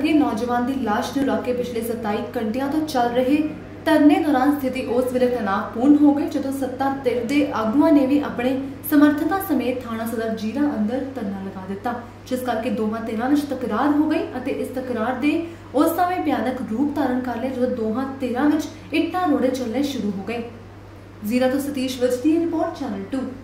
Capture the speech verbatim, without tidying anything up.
करिए नौजवान की लाश ਨੂੰ ਰੱਖ ਕੇ पिछले सताई घंटिया तो चल रहे धरने दौरान स्थिति उस वेले तनावपूर्ण हो गई जदों सत्ता धिर दे आगुआं ने भी अपने समर्थकों समेत थाना सदर जीरा अंदर धरना लगा दिता, जिस करके दोवां धिरां विच तकरार हो गई और इस तकरार दे उस समय भयानक रूप धारण कर लिया जदों दोहां धिरां विच इट्टां रोड़े चलने शुरू हो गए। जीरा तो सतीश विज दी रिपोर्ट, चैनल टू।